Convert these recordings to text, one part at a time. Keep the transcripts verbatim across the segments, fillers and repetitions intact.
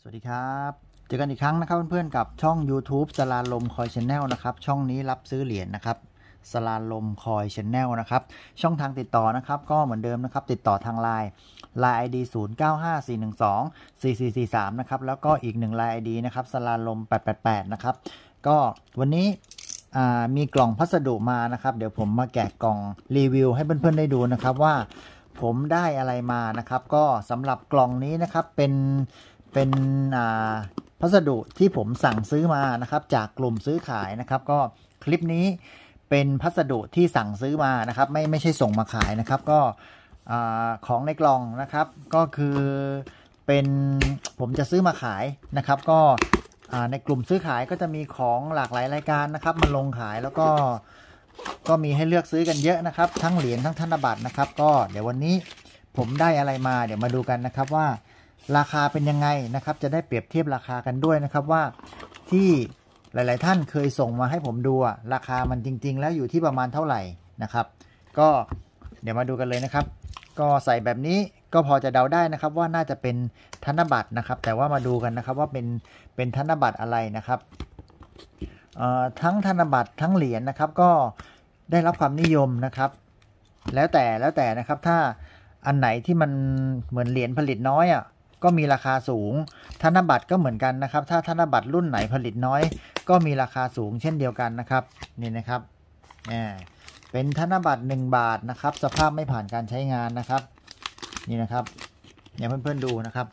สวัสดีครับเจอกันอีกครั้งนะครับเพื่อนๆกับช่อง YouTube สลาลมคอยชาแนลนะครับช่องนี้รับซื้อเหรียญนะครับสลาลมคอยชาแนลนะครับช่องทางติดต่อนะครับก็เหมือนเดิมนะครับติดต่อทาง ไลน์ ไลน์ ไอ ดี ศูนย์ เก้า ห้า สี่ หนึ่ง สอง สี่ สี่ สี่ สามนะครับแล้วก็อีกหนึ่ง ไลน์ ไอ ดี นะครับสลาลมแปด แปด แปดนะครับก็วันนี้มีกล่องพัสดุมานะครับเดี๋ยวผมมาแกะกล่องรีวิวให้เพื่อนๆได้ดูนะครับว่าผมได้อะไรมานะครับก็สำหรับกล่องนี้นะครับเป็นเป็นพัสดุที่ผมสั่งซื้อมานะครับจากกลุ่มซื้อขายนะครับก็คลิปนี้เป็นพัสดุที่สั่งซื้อมานะครับไม่ไม่ใช่ส่งมาขายนะครับก็ของในกล่องนะครับก็คือเป็นผมจะซื้อมาขายนะครับก็ในกลุ่มซื้อขายก็จะมีของหลากหลายรายการนะครับมาลงขายแล้วก็ก็มีให้เลือกซื้อกันเยอะนะครับทั้งเหรียญทั้งธนบัตรนะครับก็เดี๋ยววันนี้ผมได้อะไรมาเดี๋ยวมาดูกันนะครับว่าราคาเป็นยังไงนะครับจะได้เปรียบเทียบราคากันด้วยนะครับว่าที่หลายๆท่านเคยส่งมาให้ผมดูราคามันจริงๆแล้วอยู่ที่ประมาณเท่าไหร่นะครับก็เดี๋ยวมาดูกันเลยนะครับก็ใส่แบบนี้ก็พอจะเดาได้นะครับว่าน่าจะเป็นธนบัตรนะครับแต่ว่ามาดูกันนะครับว่าเป็นเป็นธนบัตรอะไรนะครับทั้งธนบัตรทั้งเหรียญนะครับก็ได้รับความนิยมนะครับแล้วแต่แล้วแต่นะครับถ้าอันไหนที่มันเหมือนเหรียญผลิตน้อยอ่ะก็มีราคาสูงธนบัตรก็เหมือนกันนะครับถ้าธนบัตรรุ่นไหนผลิตน้อยก็มีราคาสูงเช่นเดียวกันนะครับนี่นะครับเป็นธนบัตรหนึ่งบาทนะครับสภาพไม่ผ่านการใช้งานนะครับนี่นะครับเนี่ยเพื่อนๆดูนะครับ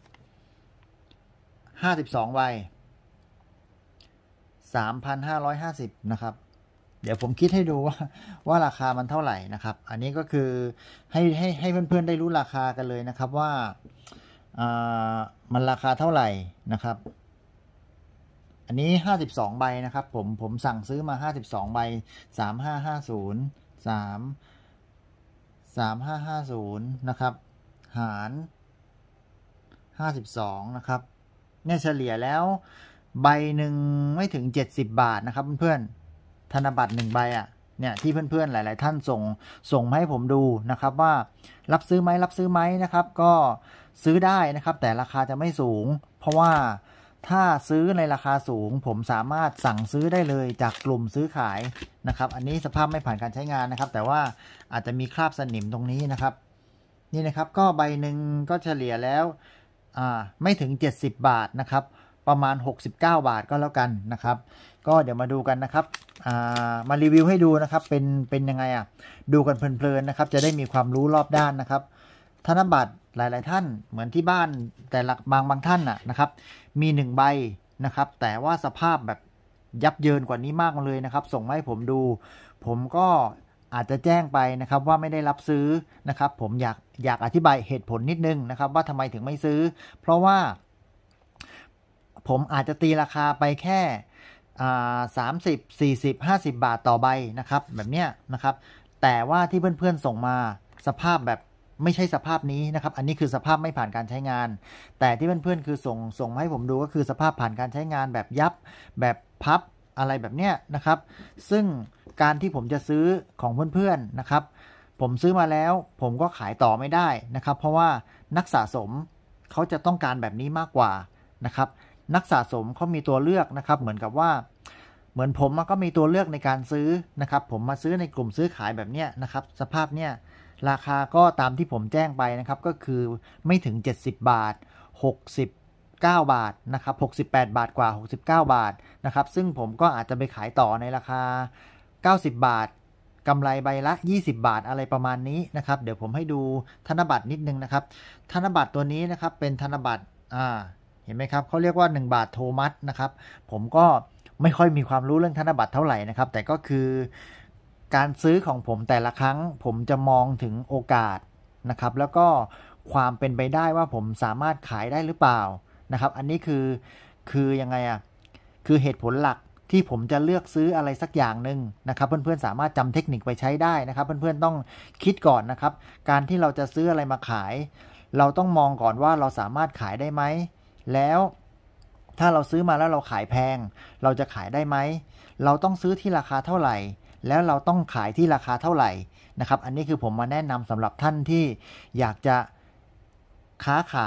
ห้าสิบสองใบ สามพันห้าร้อยห้าสิบ นะครับเดี๋ยวผมคิดให้ดูว่าว่าราคามันเท่าไหร่นะครับอันนี้ก็คือให้ให้ให้เพื่อนๆได้รู้ราคากันเลยนะครับว่ามันราคาเท่าไหร่นะครับอันนี้ห้าสิบสองใบนะครับผมผมสั่งซื้อมาห้าสิบสองใบสามห้าห้าศูนย์ สาม สามห้าห้าศูนย์นะครับหารห้าสิบสองนะครับเนี่ยเฉลี่ยแล้วใบหนึ่งไม่ถึงเจ็ดสิบบาทนะครับเพื่อนๆธนบัตรหนึ่งใบอ่ะเนี่ยที่เพื่อนๆหลายๆท่านส่งส่งมาให้ผมดูนะครับว่ารับซื้อไหมรับซื้อไหมนะครับก็ซื้อได้นะครับแต่ราคาจะไม่สูงเพราะว่าถ้าซื้อในราคาสูงผมสามารถสั่งซื้อได้เลยจากกลุ่มซื้อขายนะครับอันนี้สภาพไม่ผ่านการใช้งานนะครับแต่ว่าอาจจะมีคราบสนิมตรงนี้นะครับนี่นะครับก็ใบหนึ่งก็เฉลี่ยแล้วอ่าไม่ถึงเจ็ดสิบบาทนะครับประมาณหกสิบเก้าบาทก็แล้วกันนะครับก็เดี๋ยวมาดูกันนะครับมารีวิวให้ดูนะครับเป็นเป็นยังไงอ่ะดูกันเพลินๆนะครับจะได้มีความรู้รอบด้านนะครับธนบัตรหลายๆท่านเหมือนที่บ้านแต่ละบางบางท่านน่ะนะครับมีหนึ่งใบนะครับแต่ว่าสภาพแบบยับเยินกว่านี้มากเลยนะครับส่งมาให้ผมดูผมก็อาจจะแจ้งไปนะครับว่าไม่ได้รับซื้อนะครับผมอยากอยากอธิบายเหตุผลนิดนึงนะครับว่าทำไมถึงไม่ซื้อเพราะว่าผมอาจจะตีราคาไปแค่สามสิบ สี่สิบ ห้าสิบบาทต่อใบนะครับแบบเนี้ยนะครับแต่ว่าที่เพื่อนๆส่งมาสภาพแบบไม่ใช่สภาพนี้นะครับอันนี้คือสภาพไม่ผ่านการใช้งานแต่ที่เพื่อนๆคือส่งส่งมาให้ผมดูก็คือสภาพผ่านการใช้งานแบบยับแบบพับอะไรแบบเนี้ยนะครับซึ่งการที่ผมจะซื้อของเพื่อนๆนะครับผมซื้อมาแล้วผมก็ขายต่อไม่ได้นะครับเพราะว่านักสะสมเขาจะต้องการแบบนี้มากกว่านะครับนักสะสมเขามีตัวเลือกนะครับเหมือนกับว่าเหมือนผมก็มีตัวเลือกในการซื้อนะครับผมมาซื้อในกลุ่มซื้อขายแบบเนี้ยนะครับสภาพเนี้ยราคาก็ตามที่ผมแจ้งไปนะครับก็คือไม่ถึงเจ็ดสิบบาทหกสิบเก้าบาทนะครับหกสิบแปดบาทกว่าหกสิบเก้าบาทนะครับซึ่งผมก็อาจจะไปขายต่อในราคาเก้าสิบบาทกำไรใบละยี่สิบบาทอะไรประมาณนี้นะครับเดี๋ยวผมให้ดูธนบัตรนิดนึงนะครับธนบัตรตัวนี้นะครับเป็นธนบัตรอ่าเห็นไหมครับเขาเรียกว่าหนึ่งบาทโทมัสนะครับผมก็ไม่ค่อยมีความรู้เรื่องธนบัตรเท่าไหร่นะครับแต่ก็คือการซื้อของผมแต่ละครั้งผมจะมองถึงโอกาสนะครับแล้วก็ความเป็นไปได้ว่าผมสามารถขายได้หรือเปล่านะครับอันนี้คือคือยังไงอ่ะคือเหตุผลหลักที่ผมจะเลือกซื้ออะไรสักอย่างหนึ่งนะครับเพื่อนๆสามารถจำเทคนิคไปใช้ได้นะครับเพื่อนๆต้องคิดก่อนนะครับการที่เราจะซื้ออะไรมาขายเราต้องมองก่อนว่าเราสามารถขายได้ไหมแล้วถ้าเราซื้อมาแล้วเราขายแพงเราจะขายได้ไหมเราต้องซื้อที่ราคาเท่าไหร่แล้วเราต้องขายที่ราคาเท่าไหร่นะครับอันนี้คือผมมาแนะนำสำหรับท่านที่อยากจะค้าขาย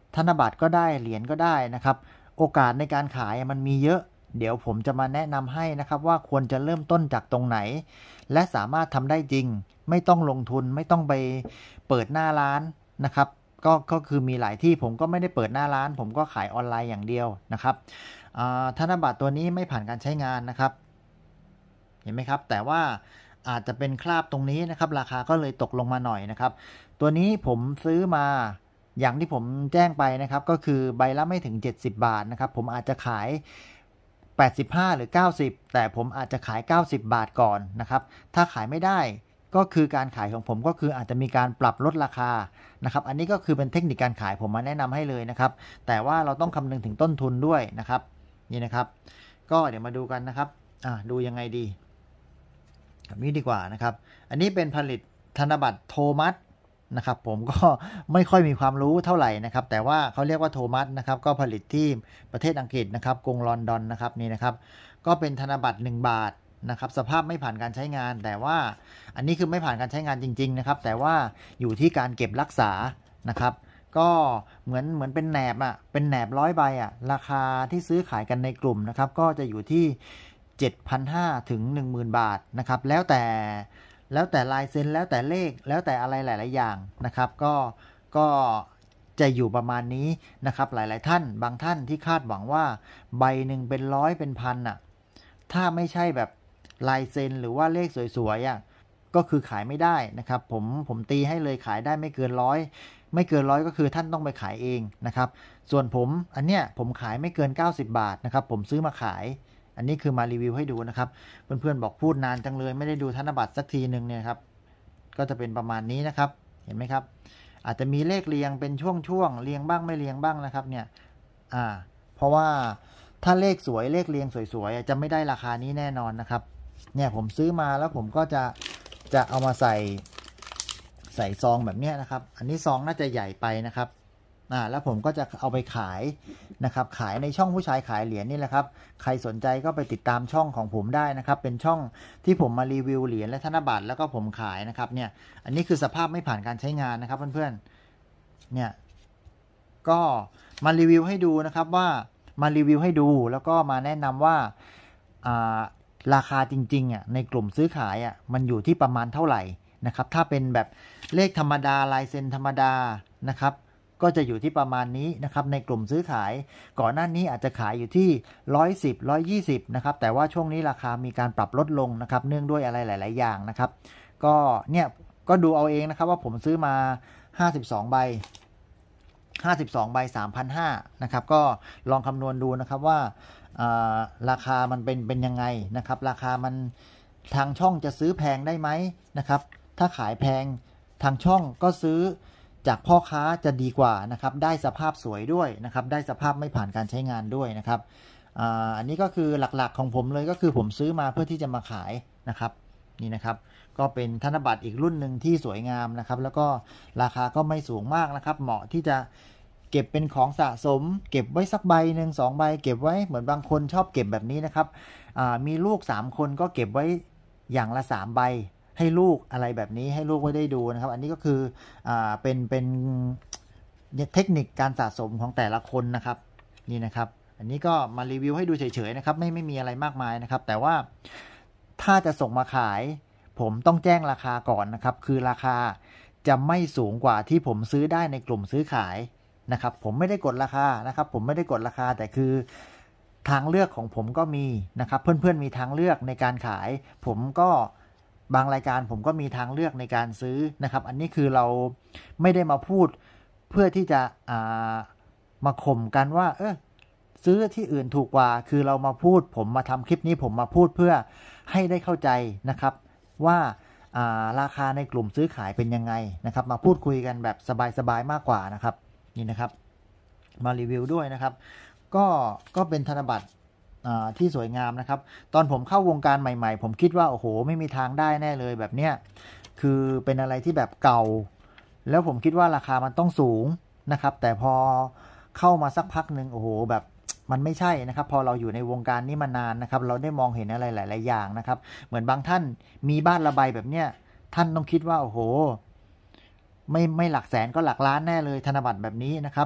ธนบัตรก็ได้เหรียญก็ได้นะครับโอกาสในการขายมันมีเยอะเดี๋ยวผมจะมาแนะนำให้นะครับว่าควรจะเริ่มต้นจากตรงไหนและสามารถทำได้จริงไม่ต้องลงทุนไม่ต้องไปเปิดหน้าร้านนะครับก็ก็คือมีหลายที่ผมก็ไม่ได้เปิดหน้าร้านผมก็ขายออนไลน์อย่างเดียวนะครับธนบัตรตัวนี้ไม่ผ่านการใช้งานนะครับเห็นไหมครับแต่ว่าอาจจะเป็นคราบตรงนี้นะครับราคาก็เลยตกลงมาหน่อยนะครับตัวนี้ผมซื้อมาอย่างที่ผมแจ้งไปนะครับก็คือใบละไม่ถึงเจ็ดสิบบาทนะครับผมอาจจะขายแปดสิบห้าหรือเก้าสิบแต่ผมอาจจะขายเก้าสิบบาทก่อนนะครับถ้าขายไม่ได้ก็คือการขายของผมก็คืออาจจะมีการปรับลดราคานะครับอันนี้ก็คือเป็นเทคนิคการขายผมมาแนะนำให้เลยนะครับแต่ว่าเราต้องคำนึงถึงต้นทุนด้วยนะครับนี่นะครับก็เดี๋ยวมาดูกันนะครับอ่าดูยังไงดีแบบนี้ดีกว่านะครับอันนี้เป็นผลิตธนบัตรโทมัสนะครับผมก็ไม่ค่อยมีความรู้เท่าไหร่นะครับแต่ว่าเขาเรียกว่าโทมัสนะครับก็ผลิตที่ประเทศอังกฤษนะครับกรุงลอนดอนนะครับนี่นะครับก็เป็นธนบัตรหนึ่งบาทนะครับสภาพไม่ผ่านการใช้งานแต่ว่าอันนี้คือไม่ผ่านการใช้งานจริงๆนะครับแต่ว่าอยู่ที่การเก็บรักษานะครับก็เหมือนเหมือนเป็นแหนบอ่ะเป็นแหนบร้อยใบอ่ะราคาที่ซื้อขายกันในกลุ่มนะครับก็จะอยู่ที่ เจ็ดพันห้าร้อย ถึง หนึ่งหมื่น บาทนะครับแล้วแต่แล้วแต่ลายเซ็นแล้วแต่เลขแล้วแต่อะไรหลายๆอย่างนะครับก็ก็จะอยู่ประมาณนี้นะครับหลายๆท่านบางท่านที่คาดหวังว่าใบหนึ่งเป็นร้อยเป็นพันอ่ะถ้าไม่ใช่แบบลายเซ็นหรือว่าเลขสวยๆอ่ะก็คือขายไม่ได้นะครับผมผมตีให้เลยขายได้ไม่เกินร้อยไม่เกินร้อยก็คือท่านต้องไปขายเองนะครับส่วนผมอันเนี้ยผมขายไม่เกินเก้าสิบบาทนะครับผมซื้อมาขายอันนี้คือมารีวิวให้ดูนะครับเพื่อนๆบอกพูดนานจังเลยไม่ได้ดูธนบัตรสักทีหนึ่งเนี่ยครับก็จะเป็นประมาณนี้นะครับเห็นไหมครับอาจจะมีเลขเรียงเป็นช่วงๆเรียงบ้างไม่เรียงบ้างนะครับเนี่ยอ่าเพราะว่าถ้าเลขสวยเลขเรียงสวยๆจะไม่ได้ราคานี้แน่นอนนะครับเนี่ยผมซื้อมาแล้วผมก็จะจะเอามาใส่ใส่ซองแบบนี้นะครับอันนี้ซองน่าจะใหญ่ไปนะครับอ่าแล้วผมก็จะเอาไปขายนะครับขายในช่องผู้ชายขายเหรียญนี่แหละครับใครสนใจก็ไปติดตามช่องของผมได้นะครับเป็นช่องที่ผมมารีวิวเหรียญและธนบัตรแล้วก็ผมขายนะครับเนี่ยอันนี้คือสภาพไม่ผ่านการใช้งานนะครับเพื่อนๆเนี่ยก็มารีวิวให้ดูนะครับว่ามารีวิวให้ดูแล้วก็มาแนะนำว่าอ่าราคาจริงๆอ่ะในกลุ่มซื้อขายอ่ะมันอยู่ที่ประมาณเท่าไหร่นะครับถ้าเป็นแบบเลขธรรมดาลายเซ็นธรรมดานะครับก็จะอยู่ที่ประมาณนี้นะครับในกลุ่มซื้อขายก่อนหน้านี้อาจจะขายอยู่ที่หนึ่งร้อยสิบ หนึ่งร้อยยี่สิบนะครับแต่ว่าช่วงนี้ราคามีการปรับลดลงนะครับเนื่องด้วยอะไรหลายๆอย่างนะครับก็เนี่ยก็ดูเอาเองนะครับว่าผมซื้อมาห้าสิบสองใบห้าสิบสองใบ สามพันห้าร้อย นะครับก็ลองคำนวณดูนะครับว่าราคามันเป็นเป็นยังไงนะครับราคามันทางช่องจะซื้อแพงได้ไหมนะครับถ้าขายแพงทางช่องก็ซื้อจากพ่อค้าจะดีกว่านะครับได้สภาพสวยด้วยนะครับได้สภาพไม่ผ่านการใช้งานด้วยนะครับอ่าอันนี้ก็คือหลักๆของผมเลยก็คือผมซื้อมาเพื่อที่จะมาขายนะครับนี่นะครับก็เป็นธนบัตรอีกรุ่นหนึ่งที่สวยงามนะครับแล้วก็ราคาก็ไม่สูงมากนะครับเหมาะที่จะเก็บเป็นของสะสมเก็บไว้สักใบหนึ่งสองใบเก็บไว้เหมือนบางคนชอบเก็บแบบนี้นะครับมีลูกสามคนก็เก็บไว้อย่างละสามใบให้ลูกอะไรแบบนี้ให้ลูกไว้ได้ดูนะครับอันนี้ก็คืออ่าเป็นเป็นเทคนิคการสะสมของแต่ละคนนะครับนี่นะครับอันนี้ก็มารีวิวให้ดูเฉยๆนะครับไม่ไม่มีอะไรมากมายนะครับแต่ว่าถ้าจะส่งมาขายผมต้องแจ้งราคาก่อนนะครับคือราคาจะไม่สูงกว่าที่ผมซื้อได้ในกลุ่มซื้อขายนะครับผมไม่ได้กดราคานะครับผมไม่ได้กดราคาแต่คือทางเลือกของผมก็มีนะครับเพื่อนๆมีทางเลือกในการขายผมก็บางรายการผมก็มีทางเลือกในการซื้อนะครับอันนี้คือเราไม่ได้มาพูดเพื่อที่จะามาข่มกันว่าเออซื้อที่อื่นถูกกว่าคือเรามาพูดผมมาทำคลิปนี้ผมมาพูดเพื่อให้ได้เข้าใจนะครับว่าราคาในกลุ่มซื้อขายเป็นยังไงนะครับมาพูดคุยกันแบบสบายๆมากกว่านะครับนี่นะครับมารีวิวด้วยนะครับก็ก็เป็นธนบัตรที่สวยงามนะครับตอนผมเข้าวงการใหม่ๆผมคิดว่าโอ้โหไม่มีทางได้แน่เลยแบบเนี้ยคือเป็นอะไรที่แบบเก่าแล้วผมคิดว่าราคามันต้องสูงนะครับแต่พอเข้ามาสักพักหนึ่งโอ้โหแบบมันไม่ใช่นะครับพอเราอยู่ในวงการนี้มานานนะครับเราได้มองเห็นอะไรหลายๆอย่างนะครับเหมือนบางท่านมีบ้านระบายแบบเนี้ยท่านต้องคิดว่าโอ้โหไม่ไม่หลักแสนก็หลักล้านแน่เลยธนบัตรแบบนี้นะครับ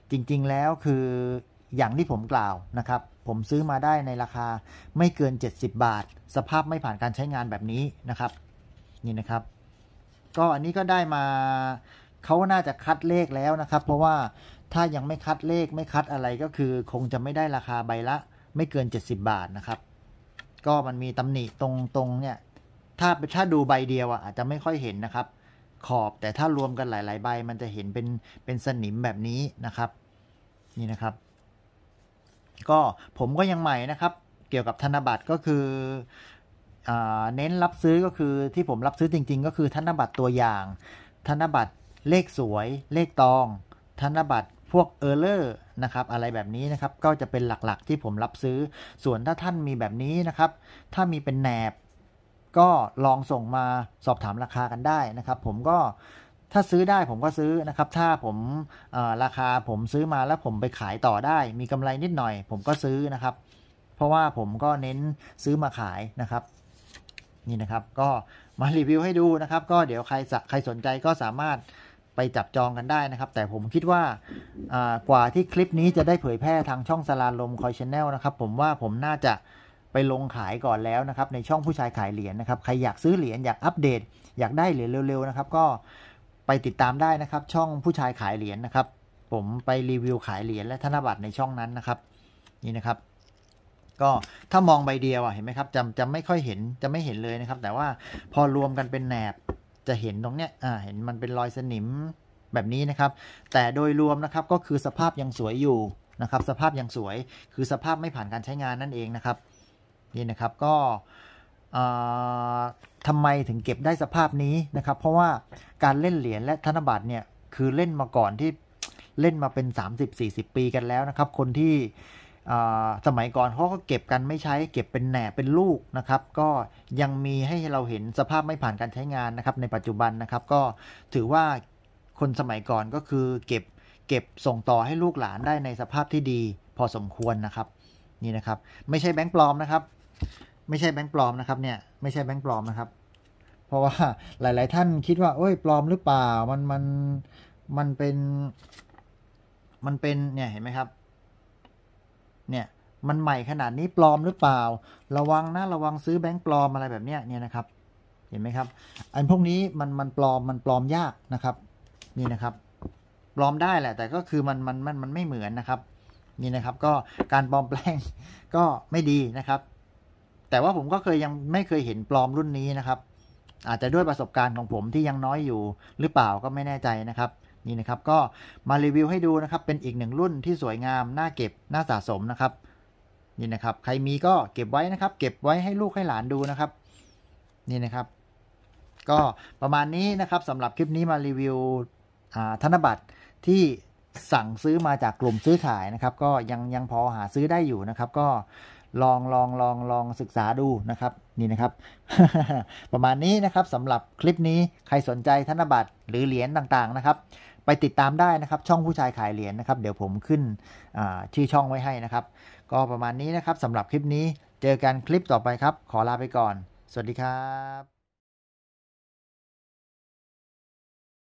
จริงๆแล้วคืออย่างที่ผมกล่าวนะครับผมซื้อมาได้ในราคาไม่เกินเจ็ดสิบบาทสภาพไม่ผ่านการใช้งานแบบนี้นะครับนี่นะครับก็อันนี้ก็ได้มาเขาน่าจะคัดเลขแล้วนะครับเพราะว่าถ้ายังไม่คัดเลขไม่คัดอะไรก็คือคงจะไม่ได้ราคาใบละไม่เกินเจ็ดสิบบาทนะครับก็มันมีตำหนิตรงตรงเนี่ยถ้าถ้าดูใบเดียวอ่ะอาจจะไม่ค่อยเห็นนะครับขอบแต่ถ้ารวมกันหลายๆใบมันจะเห็นเป็นเป็นสนิมแบบนี้นะครับนี่นะครับก็ผมก็ยังใหม่นะครับเกี่ยวกับธนบัตรก็คือเน้นรับซื้อก็คือที่ผมรับซื้อจริงๆก็คือธนบัตรตัวอย่างธนบัตรเลขสวยเลขตองธนบัตรพวกเออร์เลอร์นะครับอะไรแบบนี้นะครับก็จะเป็นหลักๆที่ผมรับซื้อส่วนถ้าท่านมีแบบนี้นะครับถ้ามีเป็นแหนบก็ลองส่งมาสอบถามราคากันได้นะครับผมก็ถ้าซื้อได้ผมก็ซื้อนะครับถ้าผมราคาผมซื้อมาแล้วผมไปขายต่อได้มีกำไรนิดหน่อยผมก็ซื้อนะครับเพราะว่าผมก็เน้นซื้อมาขายนะครับนี่นะครับก็มารีวิวให้ดูนะครับก็เดี๋ยวใครใครสนใจก็สามารถไปจับจองกันได้นะครับแต่ผมคิดว่ากว่าที่คลิปนี้จะได้เผยแพร่ทางช่องสลาลมคอยชาแนลนะครับผมว่าผมน่าจะไปลงขายก่อนแล้วนะครับในช่องผู้ชายขายเหรียญนะครับใครอยากซื้อเหรียญอยากอัปเดตอยากได้เหรียญเร็วๆนะครับก็ไปติดตามได้นะครับช่องผู้ชายขายเหรียญนะครับผมไปรีวิวขายเหรียญและธนบัตรในช่องนั้นนะครับนี่นะครับก็ถ้ามองใบเดียวอ่ะเห็นไหมครับจะจะไม่ค่อยเห็นจะไม่เห็นเลยนะครับแต่ว่าพอรวมกันเป็นแหนบจะเห็นตรงเนี้ยอ่าเห็นมันเป็นรอยสนิมแบบนี้นะครับแต่โดยรวมนะครับก็คือสภาพยังสวยอยู่นะครับสภาพยังสวยคือสภาพไม่ผ่านการใช้งานนั่นเองนะครับนี่นะครับก็ทำไมถึงเก็บได้สภาพนี้นะครับเพราะว่าการเล่นเหรียญและธนบัตรเนี่ยคือเล่นมาก่อนที่เล่นมาเป็น สามสิบ สี่สิบ ปีกันแล้วนะครับคนที่สมัยก่อนเขาก็เก็บกันไม่ใช้เก็บเป็นแหนบเป็นลูกนะครับก็ยังมีให้เราเห็นสภาพไม่ผ่านการใช้งานนะครับในปัจจุบันนะครับก็ถือว่าคนสมัยก่อนก็คือเก็บเก็บส่งต่อให้ลูกหลานได้ในสภาพที่ดีพอสมควรนะครับนี่นะครับไม่ใช่แบงค์ปลอมนะครับไม่ใช่แบงค์ปลอมนะครับเนี่ยไม่ใช่แบงค์ปลอมนะครับเพราะว่าหลายๆท่านคิดว่าโอ้ยปลอมหรือเปล่ามันมันมันเป็นมันเป็นเนี่ยเห็นไหมครับเนี่ยมันใหม่ขนาดนี้ปลอมหรือเปล่าระวังนะระวังซื้อแบงค์ปลอมอะไรแบบเนี้ยเนี่ยนะครับเห็นไหมครับอันพวกนี้มันมันปลอมมันปลอมยากนะครับนี่นะครับปลอมได้แหละแต่ก็คือมันมันมันมันไม่เหมือนนะครับนี่นะครับก็การปลอมแปลงก็ไม่ดีนะครับแต่ว่าผมก็เคยยังไม่เคยเห็นปลอมรุ่นนี้นะครับอาจจะด้วยประสบการณ์ของผมที่ยังน้อยอยู่หรือเปล่าก็ไม่แน่ใจนะครับนี่นะครับก็มารีวิวให้ดูนะครับเป็นอีกหนึ่งรุ่นที่สวยงามน่าเก็บน่าสะสมนะครับนี่นะครับใครมีก็เก็บไว้นะครับเก็บไว้ให้ลูกให้หลานดูนะครับนี่นะครับก็ประมาณนี้นะครับสำหรับคลิปนี้มารีวิวธนบัตรที่สั่งซื้อมาจากกลุ่มซื้อขายนะครับก็ยังยังพอหาซื้อได้อยู่นะครับก็ลองลองลองลองศึกษาดูนะครับนี่นะครับ ประมาณนี้นะครับสำหรับคลิปนี้ใครสนใจธนบัตรหรือเหรียญต่างๆนะครับไปติดตามได้นะครับช่องผู้ชายขายเหรียญนะครับเดี๋ยวผมขึ้นชื่อช่องไว้ให้นะครับก็ประมาณนี้นะครับสำหรับคลิปนี้เจอกันคลิปต่อไปครับขอลาไปก่อนสวัสดีครับ